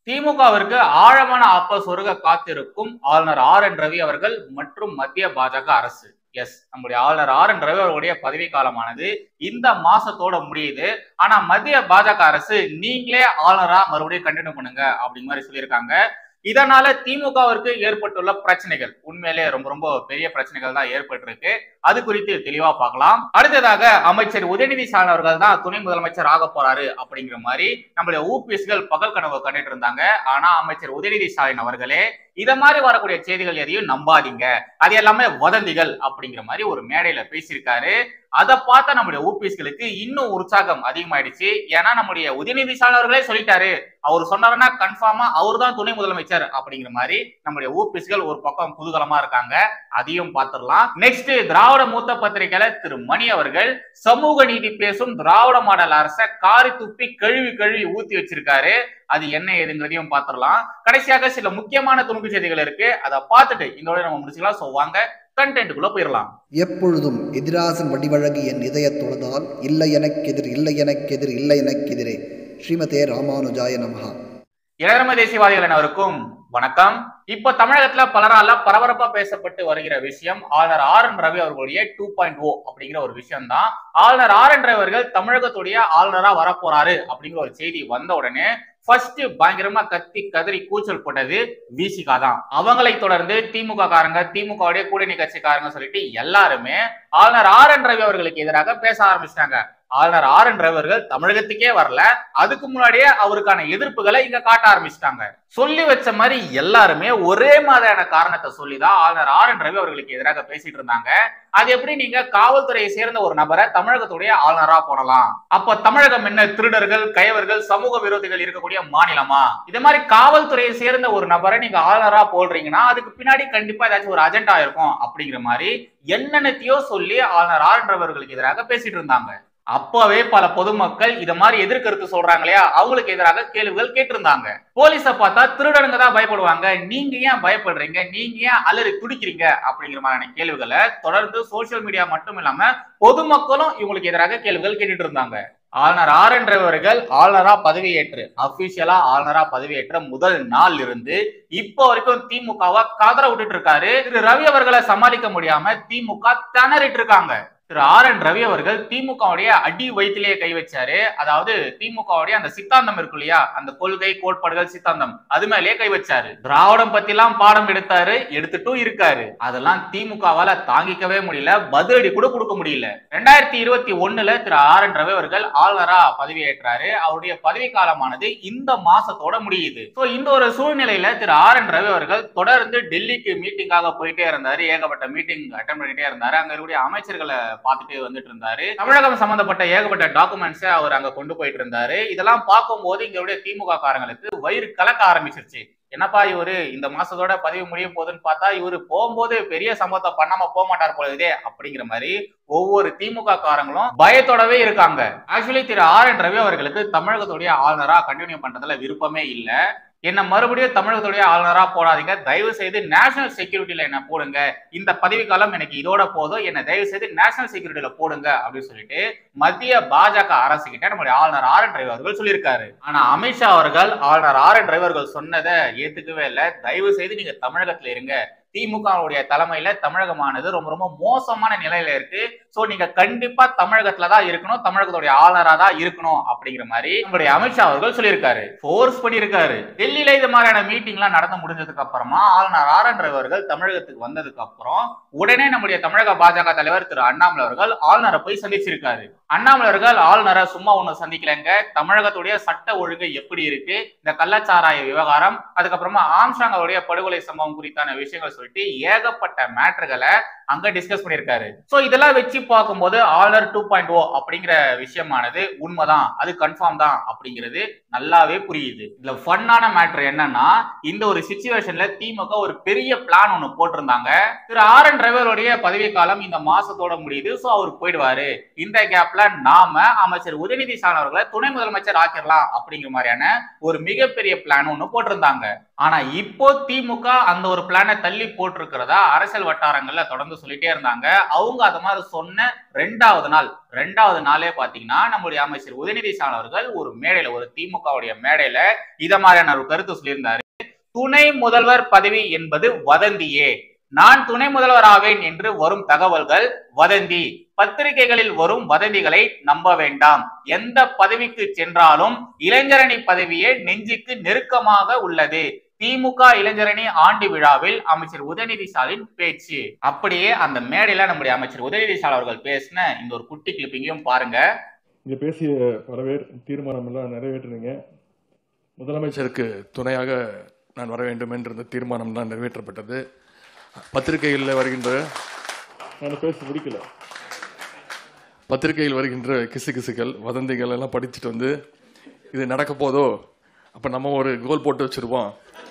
திமுகவிற்கு ஆழமான ஆப்ப சொருக காத்திருக்கும் ஆளுநர் ஆர் என் ரவி அவர்கள் மற்றும் மத்திய பாஜக அரசு. எஸ், நம்முடைய ஆளுநர் ஆர் என் ரவி அவர்களுடைய பதவி காலமானது இந்த மாசத்தோட முடியுது. ஆனா மத்திய பாஜக அரசு நீங்களே ஆளுநரா மறுபடியும் கண்டினியூ பண்ணுங்க அப்படிங்கிற மாதிரி சொல்லியிருக்காங்க. இதனால திமுகவிற்கு ஏற்பட்டுள்ள பிரச்சனைகள் உண்மையிலே ரொம்ப ரொம்ப பெரிய பிரச்சனைகள் தான் ஏற்பட்டிருக்கு. அது குறித்து தெளிவா பார்க்கலாம். அடுத்ததாக அமைச்சர் உதயநிதி ஸ்டாலின் அவர்கள் தான் துணை முதலமைச்சர் ஆக போறாரு அப்படிங்கிற மாதிரி நம்மளுடைய ஊபிஎஸ்கள் பகல் கனவு கண்டுட்டு இருந்தாங்க. ஆனா அமைச்சர் உதயநிதி ஸ்டாலின் அவர்களே இத மாதிரி வரக்கூடிய செய்திகள் எதையும் நம்பாதீங்க, அது எல்லாமே வதந்திகள் அப்படிங்கிற மாதிரி ஒரு மேடையில பேசியிருக்காரு. அதை பார்த்த நம்முடைய ஊபிஎஸ்களுக்கு இன்னும் உற்சாகம் அதிகமாயிடுச்சு. ஏன்னா நம்முடைய உதயநிதி ஸ்டாலின் அவர்களே சொல்லிட்டாரு, அவர் சொன்னாருன்னா கன்ஃபார்மா அவர் தான் துணை முதலமைச்சர் அப்படிங்கிற மாதிரி நம்முடைய ஊபிஎஸ்கள் ஒரு பக்கம் குதூகலமா இருக்காங்க. அதையும் பார்த்துடலாம். நெக்ஸ்ட், திராவிட மூத்த பத்திரிகையாளர் திரு மணி அவர்கள் சமூக நீதி பேசும் திராவிட மாடல் அரசை காரி துப்பி கழுவி கழுவி ஊத்தி வச்சிருக்காரு. அது என்ன ஏதுங்கிறதையும் பார்த்துடலாம். கடைசியாக சில முக்கியமான துணுக்கு செய்திகள் இருக்கு, அதை பார்த்துட்டு இதோட நம்ம முடிச்சுக்கலாம். சோ வாங்க கண்டென்ட்டுக்குள்ள போயிடலாம். எப்பொழுதும் எதிராசன் வடிவழகு என் இதய தொழுதால் இல்லை எனக்கெதிர் இல்லை எனக்கெதிர் இல்லை எனக்கெதிரே. ஸ்ரீமதே ராமானுஜாய நமஹா. இளரம தேசியவாதிகள் அனைவருக்கும் வணக்கம். இப்ப தமிழகத்துல பலரால பரபரப்பா பேசப்பட்டு வருகிற விஷயம் ஆளுநர் ஆர் என் ரவி அவர்களுடைய 2.0 அப்படிங்கிற ஒரு விஷயம் தான். ஆளுநர் ஆர் என் ரவி அவர்கள் தமிழகத்துடைய ஆளுநரா வரப்போறாரு அப்படிங்கிற ஒரு செய்தி வந்த உடனே ஃபர்ஸ்ட் பயங்கரமா கத்தி கதறி கூச்சல் போட்டது விசிகா தான். அவங்களை தொடர்ந்து திமுக காரங்க, திமுகவுடைய கூட்டணி கட்சிக்காரங்க சொல்லிட்டு எல்லாருமே ஆளுநர் ஆர் என் ரவி அவர்களுக்கு எதிராக பேச ஆரம்பிச்சிட்டாங்க. ஆளுநர் ஆர் என் ரவி அவர்கள் தமிழகத்துக்கே வரல, அதுக்கு முன்னாடியே அவருக்கான எதிர்ப்புகளை இங்க காட்ட ஆரம்பிச்சிட்டாங்க. சொல்லி வச்ச மாதிரி எல்லாருமே ஒரே மாதிரியான காரணத்தை சொல்லிதான் ஆளுநர் ஆர் என் ரவி அவர்களுக்கு எதிராக பேசிட்டு இருந்தாங்க. அது எப்படி நீங்க காவல்துறையை சேர்ந்த ஒரு நபரை தமிழகத்துடைய ஆளுநரா போடலாம்? அப்ப தமிழகம் என்ன திருடர்கள், கயவர்கள், சமூக விரோதிகள் இருக்கக்கூடிய மாநிலமா? இது மாதிரி காவல்துறையை சேர்ந்த ஒரு நபரை நீங்க ஆளுநரா போடுறீங்கன்னா அதுக்கு பின்னாடி கண்டிப்பா ஏதாச்சும் ஒரு அஜெண்டா இருக்கும் அப்படிங்கிற மாதிரி என்னென்னத்தையோ சொல்லி ஆளுநர் ஆர் என் ரவி அவர்களுக்கு எதிராக பேசிட்டு இருந்தாங்க. அப்பவே பல பொதுமக்கள் இத மாதிரி எதிர்கருத்து சொல்றாங்க இல்லையா, அவங்களுக்கு எதிராக கேள்விகள் கேட்டிருந்தாங்க. போலீஸ பார்த்தா திருடனுங்க தான் பயப்படுவாங்க, நீங்க ஏன் பயப்படுறீங்க, நீங்க ஏன் அலறி துடிக்கிறீங்க அப்படிங்கிற மாதிரியான கேள்விகளை தொடர்ந்து சோசியல் மீடியா மட்டும் இல்லாம பொதுமக்களும் இவங்களுக்கு எதிராக கேள்விகள் கேட்டுட்டு இருந்தாங்க. ஆளுநர் ஆர் என் ரவி அவர்கள் ஆளுநரா பதவியேற்று அபிஷியலா ஆளுநரா பதவியேற்ற முதல் நாள் இருந்து இப்போ வரைக்கும் திமுகவை கதற விட்டுட்டு இருக்காரு. திரு ரவி அவர்களை சமாளிக்க முடியாம திமுக திணறிட்டு இருக்காங்க. திரு ஆர் என் ரவி அவர்கள் திமுகவுடைய அடி வயிற்றிலேயே கை வச்சாரு. அதாவது திமுகவுடைய அந்த சித்தாந்தம் இருக்கு இல்லையா, அந்த கொள்கை கோட்பாடுகள் சித்தாந்தம், அது மேலேயே கை வச்சாரு. திராவிடம் பத்தி எல்லாம் பாடம் எடுத்தாரு, எடுத்துட்டும் இருக்காரு. அதெல்லாம் திமுகவால தாங்கிக்கவே முடியல, பதிலடி கூட கொடுக்க முடியல. 2021 திரு ஆர் என் ரவி அவர்கள் ஆளுநரா பதவியேற்றாரு. அவருடைய பதவி காலமானது இந்த மாசத்தோட முடியுது. இந்த ஒரு சூழ்நிலையில திரு ஆர் என் ரவி அவர்கள் தொடர்ந்து டெல்லிக்கு மீட்டிங்காக போயிட்டே இருந்தாரு. ஏகப்பட்ட மீட்டிங் அட்டெண்ட் பண்ணிட்டே இருந்தாரு. அங்க இருக்கக்கூடிய அமைச்சர்களை பார்த்துட்டு வந்துட்டு இருந்தாரு. தமிழகம் சம்பந்தப்பட்ட ஏகப்பட்ட டாக்குமெண்ட்ஸ் அவர் அங்க கொண்டு போயிட்டு இருந்தாரு. இதெல்லாம் பார்க்கும்போது இங்களுடைய திமுக காரங்களுக்கு வயிறு கலக்க ஆரம்பிச்சிருச்சு. என்னப்பா இவரு இந்த மாசத்தோட பதவி முடிய போகுதுன்னு பார்த்தா இவரு போகும்போது பெரிய சம்பவத்தை பண்ணாம போக மாட்டார் போல இதே அப்படிங்கிற மாதிரி ஒவ்வொரு திமுக காரங்களும் பயத்தோடவே இருக்காங்க. ஆக்சுவலி திரு ஆர் என் ரவி அவர்களுக்கு தமிழகத்துடைய ஆளுநரா கண்டினியூ பண்றதுல விருப்பமே இல்லை. என்ன மறுபடியும் தமிழகத்துடைய ஆளுநரா போடாதீங்க, தயவு செய்து நேஷனல் செக்யூரிட்டியில என்ன போடுங்க, இந்த பதவி காலம் எனக்கு இதோட போதும், என்ன தயவு செய்து நேஷனல் செக்யூரிட்டியில போடுங்க அப்படின்னு சொல்லிட்டு மத்திய பாஜக அரசு கிட்ட நம்முடைய ஆளுநர் ஆர் என் ரவி அவர்கள் சொல்லியிருக்காரு. ஆனா அமித்ஷா அவர்கள் ஆளுநர் ஆர் என் ரவி அவர்கள் சொன்னதை ஏத்துக்கவே இல்லை. தயவு செய்து நீங்க தமிழகத்துல இருங்க, திமுகவுடைய தலைமையில தமிழகமானது ரொம்ப ரொம்ப மோசமான நிலையில இருக்கு. சோ நீங்க கண்டிப்பா தமிழகத்துலதான் இருக்கணும், தமிழகத்துடைய ஆளுநரா தான் இருக்கணும் அப்படிங்கிற மாதிரி நம்முடைய அமித்ஷா அவர்கள் சொல்லியிருக்காரு, போர்ஸ் பண்ணியிருக்காரு. டெல்லியில இது மாதிரியான மீட்டிங் எல்லாம் நடந்து முடிஞ்சதுக்கு அப்புறமா ஆளுநர் ஆர் என் ரவி அவர்கள் தமிழகத்துக்கு வந்ததுக்கு அப்புறம் உடனே நம்முடைய தமிழக பாஜக தலைவர் திரு அண்ணாமலை அவர்கள் ஆளுநரை போய் சந்திச்சிருக்காரு. அண்ணாமலை அவர்கள் ஆளுநரை சும்மா ஒண்ணு சந்திக்கலங்க, தமிழகத்துடைய சட்ட ஒழுங்கு எப்படி இருக்கு, இந்த கள்ளச்சாராய விவகாரம், அதுக்கப்புறமா ஆம்ஸ்ட்ராங் அவருடைய படுகொலை சம்பவம் குறித்தான விஷயங்கள் சொல்லிட்டு ஏகப்பட்ட மேட்டர்களை அங்க டிஸ்கஸ் பண்ணியிருக்காரு. சோ இதெல்லாம் வச்சு பார்க்கும்போது ஆளுநர் 2.0 அப்படிங்கிற விஷயமானது உண்மைதான், அது கன்ஃபார்ம் தான் அப்படிங்கிறது நல்லாவே புரியுது. இதுல ஃபன்னான மேட்டர் என்னன்னா, இந்த ஒரு சிச்சுவேஷன்ல திமுக ஒரு பெரிய பிளான் ஒண்ணு போட்டிருந்தாங்க. திரு ஆர் என் ரவியோடைய பதவி காலம் இந்த மாசத்தோட முடியுது, சோ அவர் போயிடுவாரு. இந்த கேப்ல நாம அமைச்சர் உதயநிதி ஸ்டாலின் அவர்களை துணை முதலமைச்சர் ஆக்கிடலாம் அப்படிங்கிற மாதிரியான ஒரு மிகப்பெரிய பிளான் ஒண்ணு போட்டிருந்தாங்க. ஆனா இப்போ திமுக அந்த ஒரு பிளானை தள்ளி போட்டிருக்கிறதா அரசியல் வட்டாரங்கள்ல தொடர்ந்து சொல்லிட்டே இருந்தாங்க. அவங்க அது மாதிரி சொன்ன ரெண்டாவது நாளே பாத்தீங்கன்னா நம்முடைய அமைச்சர் உதயநிதி ஸ்டாலின் அவர்கள் ஒரு மேடையில, ஒரு திமுகவுடைய மேடையில இத மாதிரியான ஒரு கருத்து சொல்லியிருந்தாரு. துணை முதல்வர் பதவி என்பது வதந்தியே, நான் துணை முதல்வர் ஆவேன் என்று வரும் தகவல்கள் வதந்தி, பத்திரிகைகளில் வரும் வதந்திகளை நம்ப வேண்டாம், எந்த பதவிக்கு சென்றாலும் இளைஞரணி பதவியே நெஞ்சுக்கு நெருக்கமாக உள்ளது. திமுக இளைஞரணி ஆண்டு விழாவில் அமைச்சர் உதயநிதி ஸ்டாலின் பேச்சு. அப்படியே அந்த மேடையில நம்முடைய அமைச்சர் உதயநிதி ஸ்டாலின் அவர்கள் பேசின இந்த ஒரு குட்டி கிளிப்பிங்கையும் பாருங்க. இங்க பேசிய தீர்மானம் எல்லாம் நிறைவேற்றுறீங்க. முதலமைச்சருக்கு துணையாக நான் வர வேண்டும் என்ற தீர்மானம் தான் நிறைவேற்றப்பட்டது. பத்திரிகையில் வருகின்ற, நான் பேச முடிக்கல, பத்திரிகையில் வருகின்ற கிசுகிசுகள் வதந்திகள் எல்லாம் படிச்சுட்டு வந்து இது நடக்க போதோ, அப்ப நம்ம ஒரு கோல் போட்டு வச்சிருவோம்,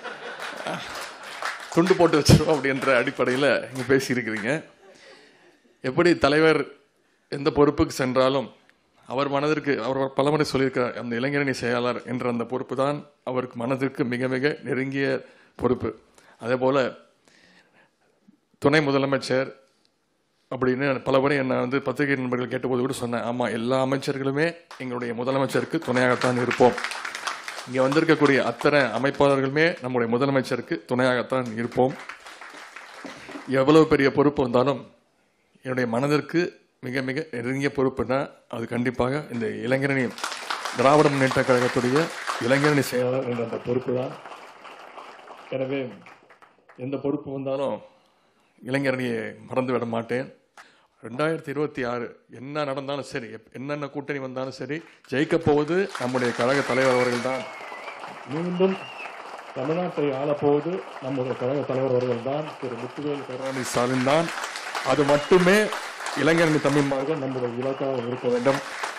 துண்டு போட்டு வச்சிருவோம் அப்படின்ற அடிப்படையில் இங்க பேசியிருக்கிறீங்க. எப்படி தலைவர் எந்த பொறுப்புக்கு சென்றாலும் அவர் மனதிற்கு, அவர் பலமுறை சொல்லியிருக்கிறார், அந்த இளைஞரணி செயலாளர் என்ற அந்த பொறுப்பு தான் அவருக்கு மனதிற்கு மிக மிக நெருங்கிய பொறுப்பு. அதே போல துணை முதலமைச்சர் அப்படின்னு பலமுறை என்னை வந்து பத்திரிகை நண்பர்கள் கேட்டபோது கூட சொன்னேன், ஆமாம், எல்லா அமைச்சர்களுமே எங்களுடைய முதலமைச்சருக்கு துணையாகத்தான் இருப்போம். இங்கே வந்திருக்கக்கூடிய அத்தனை அமைப்பாளர்களுமே நம்முடைய முதலமைச்சருக்கு துணையாகத்தான் இருப்போம். எவ்வளவு பெரிய பொறுப்பு வந்தாலும் என்னுடைய மனதிற்கு மிக மிக நெருங்கிய பொறுப்புனா அது கண்டிப்பாக இந்த இளைஞரணி, திராவிட முன்னேற்ற கழகத்துடைய இளைஞரணி செயலாளர் என்ற அந்த பொறுப்பு தான். எனவே எந்த பொறுப்பு வந்தாலும் இளைஞரணியை மறந்து விட மாட்டேன். 2026 என்ன நடந்தாலும் சரி, என்னென்ன கூட்டணி வந்தாலும் சரி, ஜெயிக்க போவது நம்முடைய கழக தலைவர் அவர்கள் தான். மீண்டும் தமிழ்நாட்டை ஆளப்போவது நம்முடைய கழக தலைவர் அவர்கள் தான், திரு முத்துவேல் கருணாநிதி ஸ்டாலின் தான். அது மட்டுமே இளைஞரணி தமிழ்மாக நம்முடைய இலக்காக இருக்க வேண்டும்.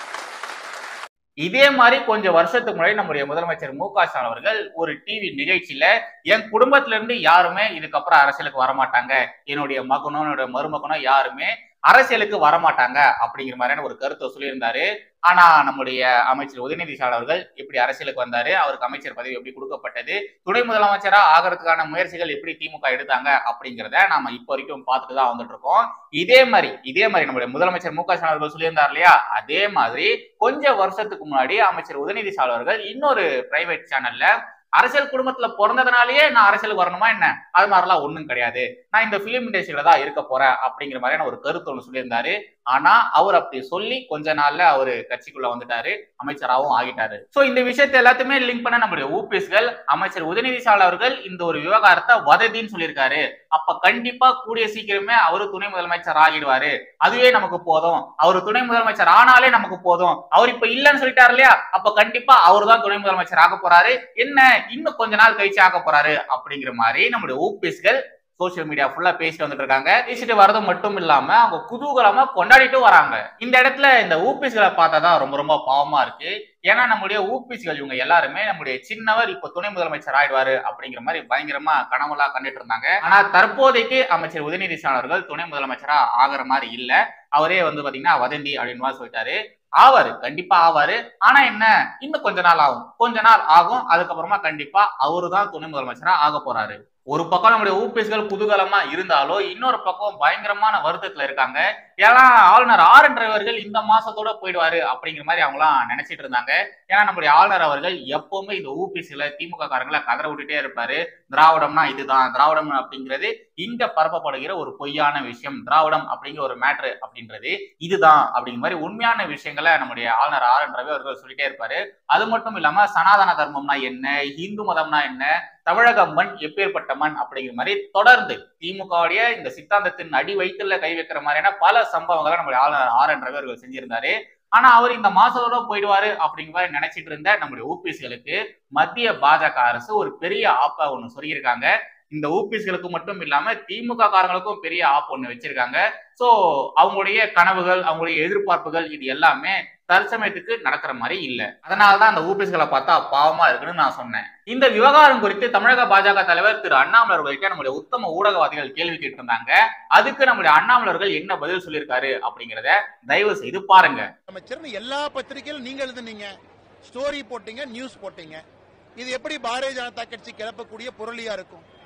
இதே மாதிரி கொஞ்சம் வருஷத்துக்கு முன்னாடி நம்முடைய முதலமைச்சர் மு க ஸ்டாலின் அவர்கள் ஒரு டிவி நிகழ்ச்சியில, என் குடும்பத்தில இருந்து யாருமே இதுக்கப்புறம் அரசியலுக்கு வரமாட்டாங்க, என்னுடைய மகனோ என்னுடைய மருமகனோ யாருமே அரசியலுக்கு வரமாட்டாங்க அப்படிங்கிற மாதிரியான ஒரு கருத்தை சொல்லியிருந்தாரு. ஆனா நம்முடைய அமைச்சர் உதயநிதி ஸ்டாலின் அவர்கள் எப்படி அரசியலுக்கு வந்தாரு, அவருக்கு அமைச்சர் பதவி எப்படி கொடுக்கப்பட்டது, துணை முதலமைச்சரா ஆகிறதுக்கான முயற்சிகள் எப்படி திமுக எடுத்தாங்க அப்படிங்கிறத நாம இப்ப வரைக்கும் பார்த்துட்டு தான் வந்துட்டு இருக்கோம். இதே மாதிரி நம்முடைய முதலமைச்சர் மு க ஸ்டாலின் அவர்கள் சொல்லியிருந்தார் இல்லையா, அதே மாதிரி கொஞ்சம் வருஷத்துக்கு முன்னாடி அமைச்சர் உதயநிதி ஸ்டாலின் அவர்கள் இன்னொரு பிரைவேட் சேனல்ல, அரசியல் குடும்பத்துல பிறந்ததுனாலேயே நான் அரசியலுக்கு வரணுமா என்ன, அது மாதிரிலாம் ஒண்ணும் கிடையாது, நான் இந்த பிலிம் இண்டஸ்ட்ரியில தான் இருக்க போறேன் அப்படிங்கிற மாதிரியான ஒரு கருத்து ஒன்று சொல்லியிருந்தாரு. ஆனா அவர் அப்படி சொல்லி கொஞ்ச நாள்ல அவரு கட்சிக்குள்ள வந்துட்டாரு, அமைச்சராகவும் ஆகிட்டாரு. சோ இந்த விஷயத்தை எல்லாத்தையுமே லிங்க் பண்ண நம்முடைய ஊபிஸ்கள் அமைச்சர் உதயநிதி ஸ்டாலின் அவர்கள் இந்த ஒரு விவகாரத்தை வதந்தின்னு சொல்லியிருக்காரு. அப்ப கண்டிப்பா கூடிய சீக்கிரமே அவரு துணை முதலமைச்சர் ஆகிடுவாரு, அதுவே நமக்கு போதும், அவரு துணை முதலமைச்சர் ஆனாலே நமக்கு போதும், அவர் இப்ப இல்லைன்னு சொல்லிட்டாரு இல்லையா, அப்ப கண்டிப்பா அவரு தான் துணை முதலமைச்சர் ஆக போறாரு, என்ன இன்னும் கொஞ்ச நாள் கழிச்சு ஆக போறாரு அப்படிங்கிற மாதிரி நம்முடைய ஊபிஸ்கள் சோசியல் மீடியா ஃபுல்லா பேசிட்டு வந்துட்டு இருக்காங்க. பேசிட்டு வரது மட்டும் இல்லாம அவங்க குதூகலமா கொண்டாடிட்டு வராங்க. இந்த இடத்துல இந்த ஊபிஸ்களை பார்த்தாதான் ரொம்ப ரொம்ப பாவமா இருக்கு. ஏன்னா நம்முடைய ஊபிஸ்கள் இவங்க எல்லாருமே நம்முடைய சின்னவர் இப்ப துணை முதலமைச்சர் ஆயிடுவாரு அப்படிங்கிற மாதிரி பயங்கரமா கனவுலாம் கண்டுட்டு இருந்தாங்க. ஆனா தற்போதைக்கு அமைச்சர் உதயநிதி ஸ்டாலின் அவர்கள் துணை முதலமைச்சரா ஆகிற மாதிரி இல்ல, அவரே வந்து பாத்தீங்கன்னா வதந்தி அப்படின்னு சொல்லிட்டாரு. ஆவாரு, கண்டிப்பா ஆவாரு. ஆனா என்ன, இன்னும் கொஞ்ச நாள் ஆகும், அதுக்கப்புறமா கண்டிப்பா அவருதான் துணை முதலமைச்சரா ஆக போறாரு. ஒரு பக்கம் நம்முடைய ஊபிஸ்கள் குதூகலமா இருந்தாலும் இன்னொரு பக்கம் பயங்கரமான வருத்தத்துல இருக்காங்க. ஏன்னா ஆளுநர் ஆர் என் ரவி அவர்கள் இந்த மாசத்தோட போயிடுவாரு அப்படிங்கிற மாதிரி அவங்களாம் நினைச்சிட்டு இருந்தாங்க. ஏன்னா நம்முடைய ஆளுநர் அவர்கள் எப்பவுமே இந்த ஊபிஸ்ல திமுக காரங்களை கதற விட்டுட்டே இருப்பாரு. திராவிடம்னா இதுதான், திராவிடம் அப்படிங்கிறது இங்க பரப்பப்படுகிற ஒரு பொய்யான விஷயம், திராவிடம் அப்படிங்கிற ஒரு மேட்ரு அப்படின்றது இதுதான் அப்படிங்கிற மாதிரி உண்மையான விஷயங்களை நம்முடைய ஆளுநர் ஆர் என் ரவி அவர்கள் சொல்லிட்டே இருப்பாரு. அது மட்டும் இல்லாம சனாதன தர்மம்னா என்ன, இந்து மதம்னா என்ன, தமிழக மண் எப்பேற்பட்ட மண் அப்படிங்கிற மாதிரி தொடர்ந்து திமுகவுடைய இந்த சித்தாந்தத்தின் அடி வயிற்றுல கை வைக்கிற மாதிரியான பல சம்பவங்களை நம்முடைய ஆளுநர் ஆர் என் ரவி அவர்கள் செஞ்சிருந்தாரு. ஆனா அவர் இந்த மாசத்தோட போயிடுவாரு அப்படிங்கிற மாதிரி நினைச்சிட்டு இருந்த நம்முடைய ஊபிஸ்களுக்கு மத்திய பாஜக அரசு ஒரு பெரிய ஆப்பா ஒண்ணு சொல்லியிருக்காங்க. இந்த ஊபிஸ்களுக்கு மட்டும் இல்லாம திமுக காரங்களுக்கும் பெரிய ஆப் ஒண்ணு வச்சிருக்காங்க. சோ அவங்களுடைய கனவுகள், அவங்களுடைய எதிர்பார்ப்புகள் இது எல்லாமே தற்சமயத்துக்கு நடக்கிற மாதிரி இல்ல. அதனாலதான் அந்த ஊபிஸ்களை பார்த்தா பாவமா இருக்குன்னு நான் சொன்னேன். இந்த விவகாரம் குறித்து தமிழக பாஜக தலைவர் திரு அண்ணாமலை அவர்கள்ட்ட நம்முடைய உத்தம ஊடகவாதிகள் கேள்வி கேட்டு இருந்தாங்க. அதுக்கு நம்முடைய அண்ணாமலை அவர்கள் என்ன பதில் சொல்லியிருக்காரு அப்படிங்கிறத தயவு செய்து பாருங்க. அமைச்சர் எல்லா பத்திரிகையிலும் நீங்க எழுதுனீங்க, ஸ்டோரி போட்டீங்க, நியூஸ் போட்டீங்க, இது எப்படி பாரதிய ஜனதா கட்சி கிளப்பக்கூடிய பொருளியா இருக்கும்?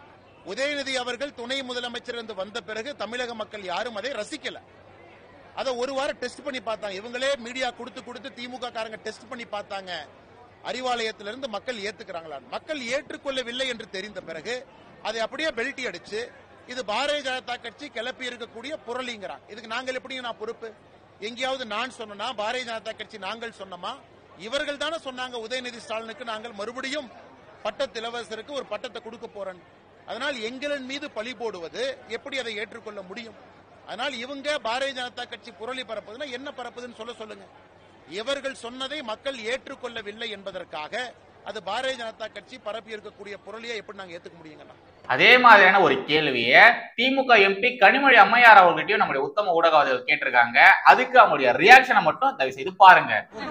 உதயநிதி அவர்கள் துணை முதலமைச்சர் என்று வந்த பிறகு தமிழக மக்கள் யாரும் அதை ரசிக்கல. அதை ஒரு வாரம் டெஸ்ட் பண்ணி பார்த்தாங்க. இவங்களே மீடியா கொடுத்து திமுக காரங்க டெஸ்ட் பண்ணி பார்த்தாங்க. அறிவாலயத்திலிருந்து மக்கள் ஏத்துக்கிறாங்களா? மக்கள் ஏற்றுக்கொள்ளவில்லை என்று தெரிந்த பிறகு அதை அப்படியே பெல்ட்டி அடிச்சு இது பாரதிய ஜனதா கட்சி கிளப்பி இருக்கக்கூடிய புரளிங்கிறாங்க. இதுக்கு நாங்கள் எப்படி நான் பொறுப்பு? எங்கேயாவது நான் சொன்னா பாரதிய ஜனதா கட்சி நாங்கள் சொன்னோமா? இவர்கள் தானே சொன்னாங்க உதயநிதி ஸ்டாலினுக்கு நாங்கள் மறுபடியும் பட்டத்து இளவரசருக்கு ஒரு பட்டத்தை கொடுக்க போறோம். அதனால் எங்களின் மீது பழி போடுவது எப்படி அதை ஏற்றுக்கொள்ள முடியும்? அதனால் இவங்க பாரதிய ஜனதா கட்சி புரளி பரப்புதுன்னா என்ன பரப்புதுன்னு சொல்லுங்க. இவர்கள் சொன்னதை மக்கள் ஏற்றுக்கொள்ளவில்லை என்பதற்காக அது பாரதிய ஜனதா கட்சி பரப்பி இருக்கக்கூடிய புரளியை எப்படி நாங்க ஏத்துக்க முடியுங்கன்னா? அதே மாதிரியான ஒரு கேள்வியை திமுக எம்பி கனிமொழி அம்மையார் அவர்கிட்டயும் நம்முடைய உத்தம ஊடகவாதிகள் கேட்டிருக்காங்க. அதுக்கு அவங்களுடைய ரியாக்ஷனை மட்டும் தயவு செய்து பாருங்க.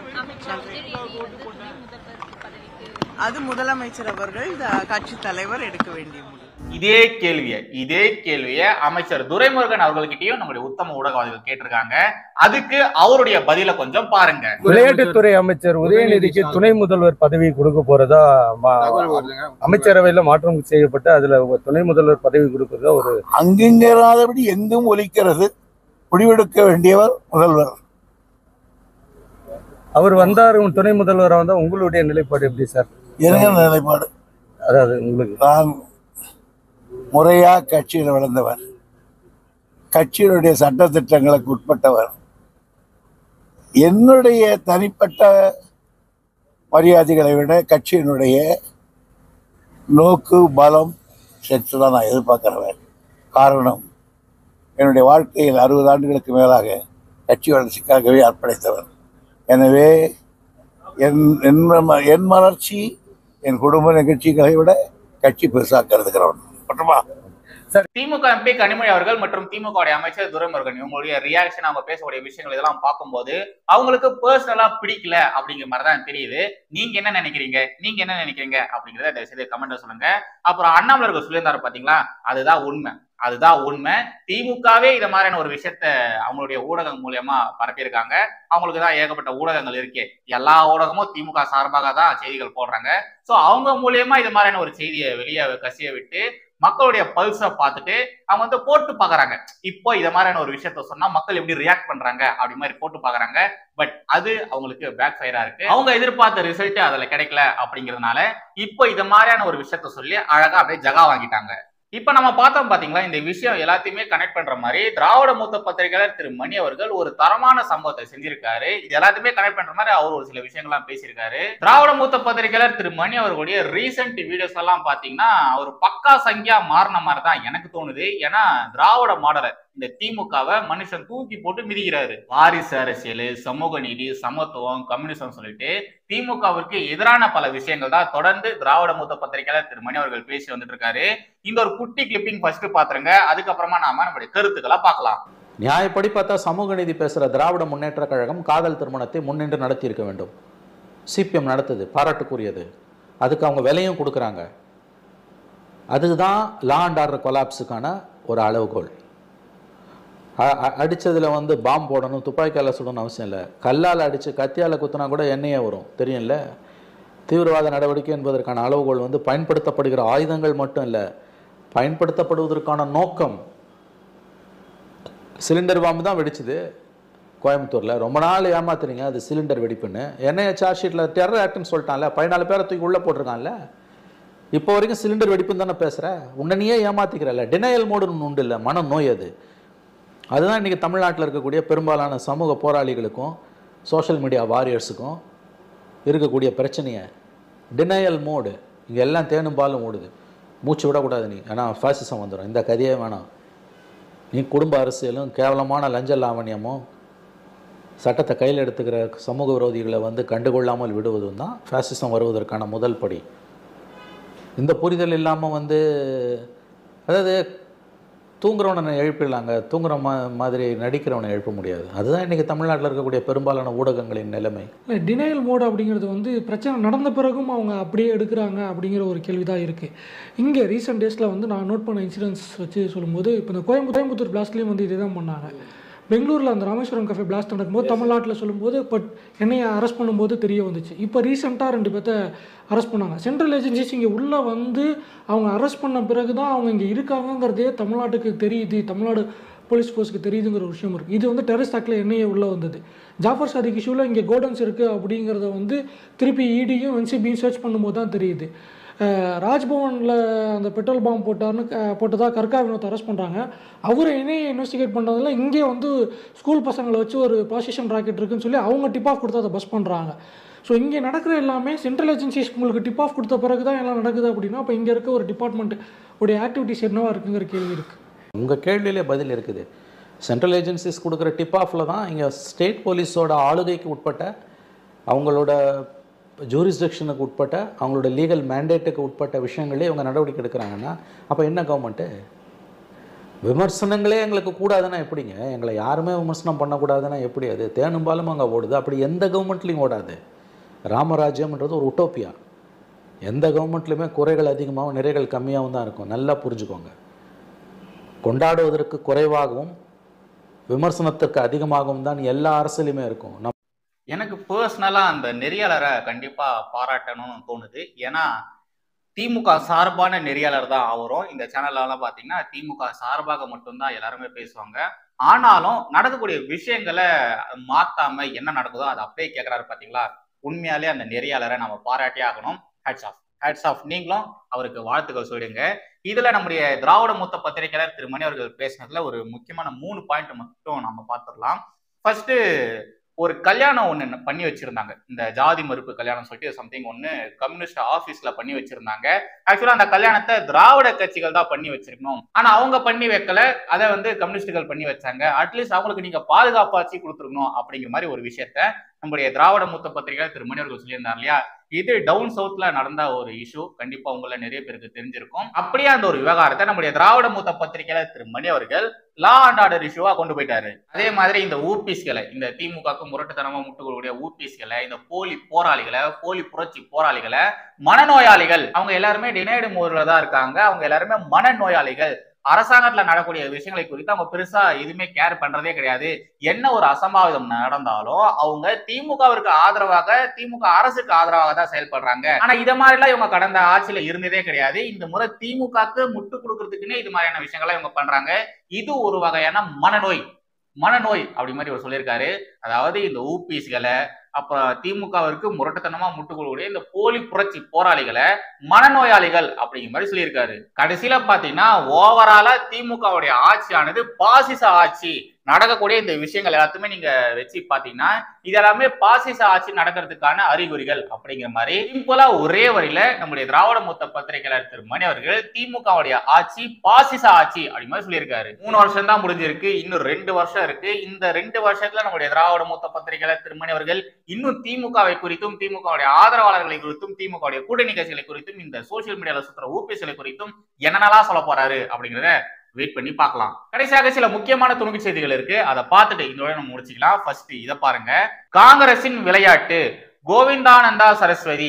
அது முதலமைச்சர் அவர்கள் கட்சி தலைவர் எடுக்க வேண்டிய முடிவு. இதே கேள்வியை அமைச்சர் துரைமுருகன் அவர்கள்கிட்டயும் நம்முடைய உத்தம ஊடகவாதிகள் கேட்டிருக்காங்க. அதுக்கு அவருடைய பதில கொஞ்சம் பாருங்க. விளையாட்டுத்துறை அமைச்சர் உதயநிதிக்கு துணை முதல்வர் பதவி கொடுக்க போறதா அமைச்சரவையில மாற்றம் செய்யப்பட்டு அதுல துணை முதல்வர் பதவி கொடுக்கறதா ஒரு அங்கிங்கராதபடி எங்கும் ஒலிக்கிறது. முடிவெடுக்க வேண்டியவர் முதல்வர். அவர் வந்தார், துணை முதல்வராக வந்தா உங்களுடைய நிலைப்பாடு எப்படி சார்? என்ன நிலைப்பாடு? அதாவது உங்களுக்கு நான் முறையா கட்சியில் வளர்ந்தவர், கட்சியினுடைய சட்ட திட்டங்களுக்கு உட்பட்டவர். என்னுடைய தனிப்பட்ட மரியாதைகளை விட கட்சியினுடைய நோக்கு பலம் சற்று தான் நான் எதிர்பார்க்கிறவன். காரணம், என்னுடைய வாழ்க்கையில் 60 ஆண்டுகளுக்கு மேலாக கட்சி வளர்ச்சிக்காகவே அர்ப்பணித்தவர். எனவே என் வளர்ச்சி என் குடும்ப நிகழ்ச்சிகளை விட கட்சி பெருசாக கருதுகிறவன். திமுக எம்பி கனிமொழி அவர்கள் மற்றும் திமுக அமைச்சர் துரைமுருகன் இவங்களுடைய ரியாக்ஷன், அவங்க பேசக்கூடிய விஷயங்கள் இதெல்லாம் பார்க்கும்போது அவங்களுக்கு பர்சனலா பிடிக்கல அப்படிங்கிற மாதிரிதான் தெரியுது. நீங்க என்ன நினைக்கிறீங்க அப்படிங்கறத தயவு செய்து கமெண்ட்ல சொல்லுங்க. அப்புறம் அண்ணாமலர்கள் சொல்லியிருந்தாரு பாத்தீங்களா, அதுதான் உண்மை. திமுகவே இத மாதிரியான ஒரு விஷயத்த அவங்களுடைய ஊடகம் மூலியமா பரப்பியிருக்காங்க. அவங்களுக்கு தான் ஏகப்பட்ட ஊடகங்கள் இருக்கு. எல்லா ஊடகமும் திமுக சார்பாக தான் செய்திகள் போடுறாங்க. சோ அவங்க மூலியமா இது மாதிரியான ஒரு செய்தியை வெளியே கசிய விட்டு மக்களுடைய பல்ஸை பார்த்துட்டு அவங்க போட்டு பாக்குறாங்க. இப்போ இத மாதிரியான ஒரு விஷயத்த சொன்னா மக்கள் எப்படி ரியாக்ட் பண்றாங்க அப்படி மாதிரி போட்டு பாக்குறாங்க. பட் அது அவங்களுக்கு பேக் ஃபயரா இருக்கு. அவங்க எதிர்பார்த்த ரிசல்ட் அதுல கிடைக்கல அப்படிங்கறதுனால இப்போ இத மாதிரியான ஒரு விஷயத்த சொல்லி அழகா அப்படியே ஜகா வாங்கிட்டாங்க. இப்ப நம்ம பார்த்தோம் பாத்தீங்களா, இந்த விஷயம் எல்லாத்தையுமே கனெக்ட் பண்ற மாதிரி திராவிட மூத்த பத்திரிகையாளர் திரு மணி அவர்கள் ஒரு தரமான சம்பவத்தை செஞ்சிருக்காரு. இது எல்லாத்தையுமே கனெக்ட் பண்ற மாதிரி அவர் ஒரு சில விஷயங்கள்லாம் பேசியிருக்காரு. திராவிட மூத்த பத்திரிகையாளர் திரு மணி அவர்களுடைய ரீசெண்ட் வீடியோஸ் எல்லாம் பாத்தீங்கன்னா ஒரு பக்கா சங்கியா மாறின மாதிரி தான் எனக்கு தோணுது. ஏன்னா திராவிட மாடலை இந்த திமுகவை மனுஷன் தூக்கி போட்டு மிதிக்கிறாரு. வாரிசு அரசியல், சமூக நீதி, சமத்துவம், கம்யூனிசம் சொல்லிட்டு திமுகவிற்கு எதிரான பல விஷயங்கள் தான் தொடர்ந்து திராவிட மூத்த பத்திரிகையாளர் திரு மணி அவர்கள் பேசி வந்துட்டு இருக்காரு. இந்த ஒரு குட்டி கிளிப்பிங் ஃபர்ஸ்ட் பாத்துருங்க, அதுக்கப்புறமா நாம நம்முடைய கருத்துக்களை பார்க்கலாம். நியாயப்படி பார்த்தா சமூக நீதி பேசுற திராவிட முன்னேற்ற கழகம் காதல் திருமணத்தை முன்னின்று நடத்தி இருக்க வேண்டும். சிபிஎம் நடத்துது, பாராட்டுக்குரியது. அதுக்கு அவங்க விலையும் கொடுக்குறாங்க. அதுதான் லா அண்ட் ஆர்டர் கொலாப்ஸுக்கான ஒரு அளவுகோல். அடித்ததில் பாம்பு போடணும், துப்பாக்கியால் சுடணும் அவசியம் இல்லை. கல்லால் அடித்து கத்தியால் குத்தினா கூட எண்ணெயே வரும், தெரியும்ல. தீவிரவாத நடவடிக்கை என்பதற்கான அளவுகோல் பயன்படுத்தப்படுகிற ஆயுதங்கள் மட்டும் இல்லை, பயன்படுத்தப்படுவதற்கான நோக்கம். சிலிண்டர் பாம்பு தான் வெடிச்சுது கோயம்புத்தூரில். ரொம்ப நாள் ஏமாத்துறீங்க அது சிலிண்டர் வெடிப்புன்னு. என்ஐஏ சார்ஜ் ஷீட்டில் டெரர் ஆக்ட்னு சொல்லிட்டான்ல, 14 பேரை தூக்கி உள்ளே போட்டிருக்கான்ல. இப்போ வரைக்கும் சிலிண்டர் வெடிப்புன்னு தானே பேசுகிற. உன்னையே ஏமாத்திக்கிறல்ல. டினையல் மோடுன்னு உண்டு இல்லை, மன நோய் அது. அதுதான் இன்றைக்கி தமிழ்நாட்டில் இருக்கக்கூடிய பெரும்பாலான சமூக போராளிகளுக்கும் சோஷியல் மீடியா வாரியர்ஸுக்கும் இருக்கக்கூடிய பிரச்சனையை. Denial mode. இங்கே எல்லாம் தேனும் பாலும் ஓடுது. மூச்சு விடக்கூடாது நீ, ஏன்னா ஃபாசிசம் வந்துடும். இந்த கதையே வேணாம். நீ குடும்ப அரசியலும் கேவலமான லஞ்ச லாவணியமும் சட்டத்தை கையில் எடுத்துக்கிற சமூக விரோதிகளை கண்டுகொள்ளாமல் விடுவதும் தான் ஃபாசிசம் வருவதற்கான முதல் படி. இந்த புரிதல் இல்லாமல் அதாவது தூங்குறவனை எழுப்பிடலாங்க, தூங்குற மாதிரி நடிக்கிறவனை எழுப்ப முடியாது. அதுதான் இன்றைக்கி தமிழ்நாட்டில் இருக்கக்கூடிய பெரும்பாலான ஊடகங்களின் நிலைமை. இல்லை, டினையல் மோடு அப்படிங்கிறது பிரச்சனை நடந்த பிறகும் அவங்க அப்படியே எடுக்கிறாங்க அப்படிங்கிற ஒரு கேள்வி தான் இருக்குது. இங்கே ரீசெண்ட் டேஸில் நான் நோட் பண்ண இன்சிடென்ட்ஸ் வச்சு சொல்லும்போது, இப்போ இந்த கோயம்புத்தூர் பிளாஸ்ட்லேயும் இதே தான் பண்ணாங்க. பெங்களூரில் அந்த ராமேஸ்வரம் கஃபே பிளாஸ்ட் நடக்கும்போது தமிழ்நாட்டில் சொல்லும்போது பட் என்னையை அரெஸ்ட் பண்ணும்போது தெரிய வந்துச்சு. இப்போ ரீசெண்டாக 2 பேர்த்த அரெஸ்ட் பண்ணாங்க. சென்ட்ரல் ஏஜென்சிஸ் இங்கே உள்ளே வந்து அவங்க அரெஸ்ட் பண்ண பிறகு தான் அவங்க இங்கே இருக்காங்கங்கிறதே தமிழ்நாட்டுக்கு தெரியுது, தமிழ்நாடு போலீஸ் ஃபோர்ஸுக்கு தெரியுதுங்கிற ஒரு விஷயம் இருக்குது. இது வந்து டெரரிஸ்ட் ஆக்டில் என்னையே உள்ளே வந்தது. ஜாஃபர் சாதிக் இஷ்யூவில் இங்கே கோடன்ஸ் இருக்குது அப்படிங்கிறத வந்து திருப்பி இடியும் என்சிபியும் சர்ச் பண்ணும்போது தான் தெரியுது. ராஜ்பவனில் அந்த பெட்ரோல் பாம்பு போட்டதாக கர்கா வினோத் அரெஸ்ட் பண்ணுறாங்க. அவரை என்னையே இன்வெஸ்டிகேட் பண்ணுறதுல இங்கே வந்து ஸ்கூல் பசங்களை வச்சு ஒரு ப்ராசிக்யூஷன் ராக்கெட் இருக்குன்னு சொல்லி அவங்க டிப் ஆஃப் கொடுத்து அதை பஸ் பண்ணுறாங்க. ஸோ இங்கே நடக்கிற எல்லாமே சென்ட்ரல் ஏஜென்சிஸ் உங்களுக்கு டிப் ஆஃப் கொடுத்த பிறகு தான் எல்லாம் நடக்குது அப்படின்னா அப்போ இங்கே இருக்க ஒரு டிபார்ட்மெண்ட் உடைய ஆக்டிவிட்டிஸ் என்னவா இருக்குங்கிற கேள்வி இருக்குது. உங்கள் கேள்வியிலே பதில் இருக்குது. சென்ட்ரல் ஏஜென்சிஸ் கொடுக்குற டிப் ஆஃபில் தான் இங்கே ஸ்டேட் போலீஸோட ஆளுகைக்கு உட்பட்ட, அவங்களோட ஜூரிஸ்டிக்ஷனுக்கு உட்பட்ட, அவங்களோட லீகல் மேண்டேட்டுக்கு உட்பட்ட விஷயங்களே இவங்க நடவடிக்கை எடுக்கிறாங்கன்னா அப்போ என்ன கவர்மெண்ட்டு? விமர்சனங்களே எங்களுக்கு கூடாதுன்னா எப்படிங்க? எங்களை யாருமே விமர்சனம் பண்ணக்கூடாதுன்னா எப்படி? அது தேனும்பாலும் அங்கே ஓடுது. அப்படி எந்த கவர்மெண்ட்லேயும் ஓடாது. ராமராஜ்யம்ன்றது ஒரு உட்டோப்பியா. எந்த கவர்மெண்ட்லையுமே குறைகள் அதிகமாகவும் நிறைகள் கம்மியாகவும் தான் இருக்கும். நல்லா புரிஞ்சுக்கோங்க. கொண்டாடுவதற்கு குறைவாகவும் விமர்சனத்திற்கு அதிகமாகவும் தான் எல்லா அரசியலுமே இருக்கும். எனக்கு பர்சனலாக அந்த நெறியாளரை கண்டிப்பாக பாராட்டணும்னு தோணுது. ஏன்னா திமுக சார்பான நெறியாளர் தான் அவரும். இந்த சேனல்லாம் பார்த்தீங்கன்னா திமுக சார்பாக மட்டும்தான் எல்லாருமே பேசுவாங்க. ஆனாலும் நடக்கக்கூடிய விஷயங்களை மாற்றாம என்ன நடக்குதோ அதை அப்படியே கேட்குறாரு பார்த்தீங்களா? உண்மையாலே அந்த நெறியாளரை நம்ம பாராட்டி ஆகணும். Hats off. நீங்களும் அவருக்கு வாழ்த்துக்கள் சொல்லிடுங்க. இதுல நம்முடைய திராவிட மூத்த பத்திரிகையாளர் திரு மணி அவர்கள் பேசினதுல ஒரு முக்கியமான 3 பாயிண்ட் மட்டும் நம்ம பார்த்துடலாம். ஃபர்ஸ்ட், ஒரு கல்யாணம் ஒன்று பண்ணி வச்சிருந்தாங்க. இந்த ஜாதி மறுப்பு கல்யாணம் சொல்லிட்டு சம்திங் ஒன்று கம்யூனிஸ்ட் ஆஃபீஸ்ல பண்ணி வச்சிருந்தாங்க. ஆக்சுவலா அந்த கல்யாணத்தை திராவிட கட்சிகள் தான் பண்ணி வச்சிருக்கணும். ஆனா அவங்க பண்ணி வைக்கல, அதை வந்து கம்யூனிஸ்டுகள் பண்ணி வச்சாங்க. அட்லீஸ்ட் அவங்களுக்கு நீங்க பாதுகாப்பாச்சு கொடுத்துருக்கணும் அப்படிங்கிற மாதிரி ஒரு விஷயத்த நம்முடைய திராவிட மூத்த பத்திரிகையாளர் திரு மணி அவர்கள் சொல்லியிருந்தார் இல்லையா? இது டவுன் சவுத்ல நடந்த ஒரு இஷ்யூ. கண்டிப்பா உங்களை நிறைய பேருக்கு தெரிஞ்சிருக்கும். அப்படியே அந்த ஒரு விவகாரத்தை நம்முடைய திராவிட மூத்த பத்திரிகையாளர் திரு மணி அவர்கள் லா அண்ட் ஆர்டர் இஷ்யூவா கொண்டு போயிட்டாரு. அதே மாதிரி இந்த ஊபிஸ்களை, இந்த திமுகவுக்கு முரட்டுத்தனமா முட்டுக்கூடிய ஊபிஸ்களை, இந்த போலி போராளிகளை, போலி புரட்சி போராளிகளை, மனநோயாளிகள், அவங்க எல்லாருமே டினைடு மோட்ல தான் இருக்காங்க. அவங்க எல்லாருமே மனநோயாளிகள். அரசாங்கத்துல நடக்கூடிய விஷயங்களை குறித்து அவங்க பெருசா எதுவுமே கேர் பண்றதே கிடையாது. என்ன ஒரு அசம்பாவிதம் நடந்தாலும் அவங்க திமுகவிற்கு ஆதரவாக, திமுக அரசுக்கு ஆதரவாக தான் செயல்படுறாங்க. ஆனா இத மாதிரி எல்லாம் இவங்க கடந்த ஆட்சியில இருந்ததே கிடையாது. இந்த முறை திமுகக்கு முட்டு கொடுக்கறதுக்குன்னே இது மாதிரியான விஷயங்களை இவங்க பண்றாங்க. இது ஒரு வகையான மனநோய் அப்படி மாதிரி அவர் சொல்லியிருக்காரு. அதாவது இந்த ஊபிஸ்களை, அப்புறம் திமுகவிற்கு முரட்டுத்தனமா முட்டுக்கூடிய இந்த போலி புரட்சி போராளிகளை மனநோயாளிகள் அப்படிங்கிற மாதிரி சொல்லியிருக்காரு. கடைசியில பாத்தீங்கன்னா ஓவராலா திமுகவுடைய ஆட்சியானது பாசிச ஆட்சி. நடக்கக்கூடிய இந்த விஷயங்கள் எல்லாத்தையுமே நீங்க வச்சு பாத்தீங்கன்னா இது எல்லாமே பாசிச ஆட்சி நடக்கிறதுக்கான அறிகுறிகள் அப்படிங்கிற மாதிரி சிம்பிளா ஒரே வரியில நம்முடைய திராவிட மூத்த பத்திரிகையாளர் திரு மணி அவர்கள் திமுகவுடைய ஆட்சி பாசிச ஆட்சி அப்படி மாதிரி சொல்லியிருக்காரு. 3 வருஷம் தான் முடிஞ்சிருக்கு, இன்னும் 2 வருஷம் இருக்கு. இந்த 2 வருஷத்துல நம்முடைய திராவிட மூத்த பத்திரிகையாளர் திரு மணி அவர்கள் இன்னும் திமுகவை குறித்தும், திமுகவுடைய ஆதரவாளர்களை குறித்தும், திமுகவுடைய கூட்டணி கட்சிகளை குறித்தும், இந்த சோசியல் மீடியால சுற்றுற ஊபிஸ்களை குறித்தும் என்னென்னலாம் சொல்ல போறாரு அப்படிங்கிறத வெயிட் பண்ணி பார்க்கலாம். கடைசியாக சில முக்கியமான துணுக்கு செய்திகள் இருக்கு, அதை பார்த்துட்டு இதோட நம்ம முடிச்சுக்கலாம். ஃபர்ஸ்ட் இதை பாருங்க. காங்கிரசின் விளையாட்டு. கோவிந்தானந்தா சரஸ்வதி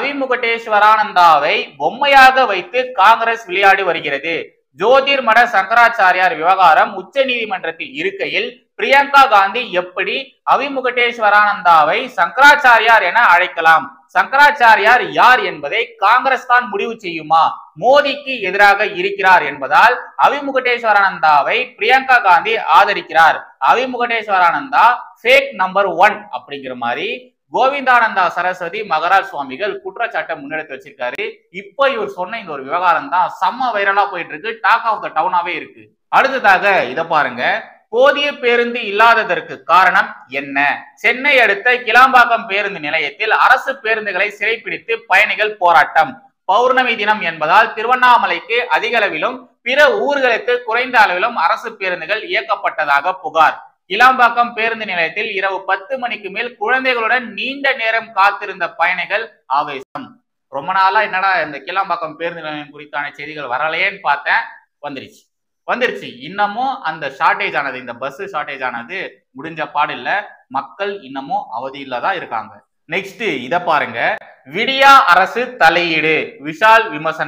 அவிமுகட்டேஸ்வரானந்தாவை பொம்மையாக வைத்து காங்கிரஸ் விளையாடி வருகிறது. ஜோதிர்மட சங்கராச்சாரியார் விவகாரம் உச்ச நீதிமன்றத்தில் இருக்கையில் பிரியங்கா காந்தி எப்படி அவிமுகட்டேஸ்வரானந்தாவை சங்கராச்சாரியார் என அழைக்கலாம்? சங்கராச்சாரியார் யார் என்பதை காங்கிரஸ் தான் முடிவு செய்யுமா? மோடிக்கு எதிராக இருக்கிறார் என்பதால் அவிமுகட்டேஸ்வரானந்தாவை பிரியங்கா காந்தி ஆதரிக்கிறார். அவிமுகட்டேஸ்வரானந்தா ஃபேக் நம்பர் 1 அப்படிங்கிற மாதிரி கோவிந்தானந்தா சரஸ்வதி மகராஜ் சுவாமிகள் குற்றச்சாட்டை முன்னெடுத்து வச்சிருக்காரு. இப்போ இவர் சொன்ன இந்த ஒரு விவகாரம் தான் செம்ம வைரலா போயிட்டு இருக்கு, டாக் ஆஃப் த டவுனாவே இருக்கு. அடுத்ததாக இதை பாருங்க. போதிய பேருந்து இல்லாததற்கு காரணம் என்ன? சென்னை அடுத்த கிளாம்பாக்கம் பேருந்து நிலையத்தில் அரசு பேருந்துகளை சிறைப்பிடித்து பயணிகள் போராட்டம். பௌர்ணமி தினம் என்பதால் திருவண்ணாமலைக்கு அதிக அளவிலும் பிற ஊர்களுக்கு குறைந்த அளவிலும் அரசு பேருந்துகள் இயக்கப்பட்டதாக புகார். கிளாம்பாக்கம் பேருந்து நிலையத்தில் இரவு 10 மணிக்கு மேல் குழந்தைகளுடன் நீண்ட நேரம் காத்திருந்த பயணிகள் ஆவேசம். ரொம்ப நாளா என்னடா இந்த கிளாம்பாக்கம் பேருந்து நிலையம் குறித்தான செய்திகள் வரலையேன்னு பார்த்தேன், வந்துருச்சு. இன்னமும் அந்த ஷார்டேஜ் ஆனது, இந்த பஸ் ஷார்டேஜ் ஆனது முடிஞ்ச பாடு இல்ல. மக்கள் இன்னமும் அவதியில தான் இருக்காங்க. நெக்ஸ்ட் இத பாருங்க. விடியா அரசு தலையீடு, விஷால் விமர்சனம்.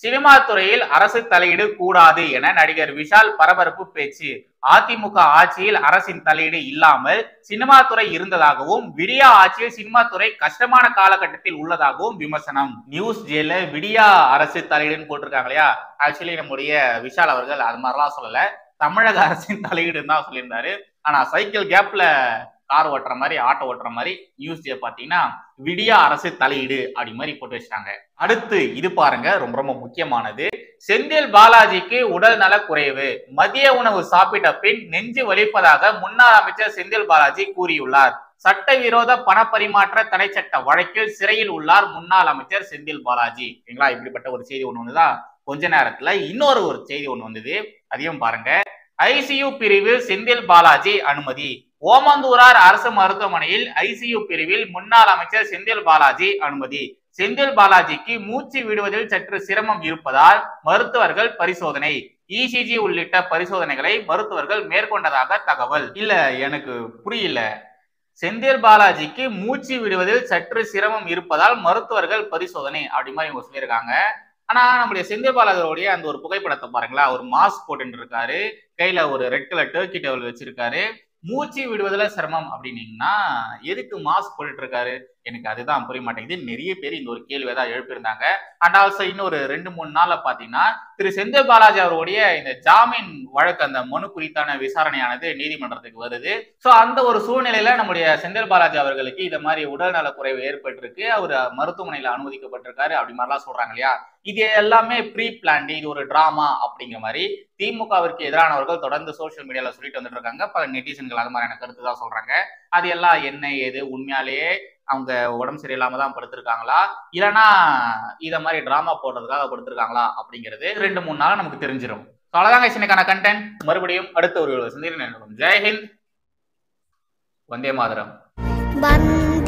சினிமா துறையில் அரசு தலையீடு கூடாது என நடிகர் விஷால் பரபரப்பு பேச்சு. அதிமுக ஆட்சியில் அரசின் தலையீடு இல்லாமல் சினிமா துறை இருந்ததாகவும் விடியா ஆட்சியில் சினிமா துறை கஷ்டமான காலகட்டத்தில் உள்ளதாகவும் விமர்சனம். நியூஸ் ஜேல விடியா அரசு தலையீடுன்னு போட்டிருக்காங்க இல்லையா, ஆக்சுவலி நம்முடைய விஷால் அவர்கள் அது மாதிரிலாம் சொல்லல, தமிழக அரசின் தலையீடுன்னு தான் சொல்லியிருந்தாரு. ஆனா சைக்கிள் கேப்ல கார் ஓட்டுற மாதிரி ஆட்டோ ஓட்டுற மாதிரி நியூஸ் பாத்தீங்கன்னா விடியா அரசு தலையீடு அப்படி மாதிரி போட்டு வச்சிட்டாங்க. அடுத்து இது பாருங்க, ரொம்ப ரொம்ப முக்கியமானது. செந்தில் பாலாஜிக்கு உடல் நல குறைவு, மதிய உணவு சாப்பிட்ட பின் நெஞ்சு வலிப்பதாக முன்னாள் அமைச்சர் செந்தில் பாலாஜி கூறியுள்ளார். சட்டவிரோத பணப்பரிமாற்ற தடை சட்ட வழக்கில் சிறையில் உள்ளார் முன்னாள் அமைச்சர் செந்தில் பாலாஜி. இப்படிப்பட்ட ஒரு செய்தி ஒண்ணு வந்துதான் கொஞ்ச நேரத்துல இன்னொரு செய்தி ஒண்ணு வந்தது, அதையும் பாருங்க. ஐசியு பிரிவில் செந்தில் பாலாஜி அனுமதி. ஓமந்தூரார் அரசு மருத்துவமனையில் ஐசியு பிரிவில் முன்னாள் அமைச்சர் செந்தில் பாலாஜி அனுமதி. செந்தில் பாலாஜிக்கு மூச்சு விடுவதில் சற்று சிரமம் இருப்பதால் மருத்துவர்கள் பரிசோதனை. இசிஜி உள்ளிட்ட பரிசோதனைகளை மருத்துவர்கள் மேற்கொண்டதாக தகவல். இல்ல எனக்கு புரியல, செந்தில் பாலாஜிக்கு மூச்சு விடுவதில் சற்று சிரமம் இருப்பதால் மருத்துவர்கள் பரிசோதனை அப்படி மாதிரி இவங்க சொல்லியிருக்காங்க. ஆனா நம்முடைய செந்தில் பாலாஜியோடைய அந்த ஒரு புகைப்படத்தை பாருங்களா, ஒரு மாஸ்க் போட்டு இருக்காரு, கையில ஒரு ரெட் கலர் டர்க்கி டவல் வச்சிருக்காரு. மூச்சு விடுவதுல சிரமம் அப்படின்னீங்கன்னா எதுக்கு மாஸ்க் போட்டுட்டு இருக்காரு? எனக்கு அதுதான் புரிய மாட்டேங்குது. நிறைய பேர் இந்த ஒரு கேள்வியை தான் எழுப்பியிருந்தாங்க. அண்ட் ஆல்சோ இன்னொரு 2-3 நாள்ல பாத்தீங்கன்னா திரு செந்தில் பாலாஜி அவருடைய இந்த ஜாமீன் வழக்கு அந்த மனு குறித்தான விசாரணையானது நீதிமன்றத்துக்கு வருது. சோ அந்த ஒரு சூழ்நிலையில நம்முடைய செந்தில் பாலாஜி அவர்களுக்கு இந்த மாதிரி உடல்நல குறைவு ஏற்பட்டிருக்கு, அவர் மருத்துவமனையில அனுமதிக்கப்பட்டிருக்காரு அப்படி மாதிரிலாம் சொல்றாங்க இல்லையா. இது எல்லாமே ப்ரீ பிளான்டு, இது ஒரு டிராமா அப்படிங்கிற மாதிரி திமுகவிற்கு எதிரானவர்கள் தொடர்ந்து சோசியல் மீடியால சொல்லிட்டு வந்துட்டு இருக்காங்க. பல நெட்டிசன்கள் அது மாதிரியான கருத்து தான் சொல்றாங்க. அது எல்லாம் என்ன ஏது, உண்மையாலேயே அவங்க உடம்பு சரியில்லாம தான் படுத்திருக்காங்களா, இல்லைன்னா இத மாதிரி டிராமா போடுறதுக்காக படுத்திருக்காங்களா அப்படிங்கிறது 2-3 நாள் நமக்கு தெரிஞ்சிடும். அவ்வளவுதாங்க இன்னைக்கான கண்டென்ட். மறுபடியும் அடுத்த ஒரு சந்திரன். ஜெய்ஹிந்த், வந்தே மாதரம்.